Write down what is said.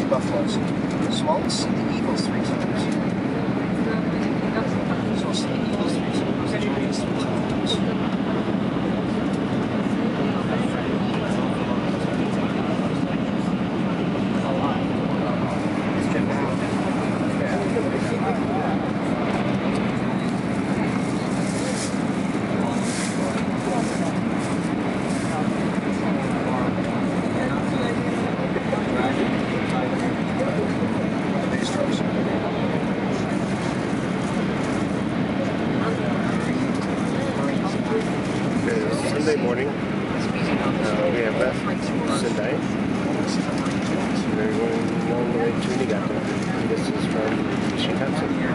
buffaloes. Swans see the eagles 3 times. So see the eagles 3 times. The giants 3 times. Sunday morning, we have left Sendai. We're going all the way to Niigata. This is from Shinkansen.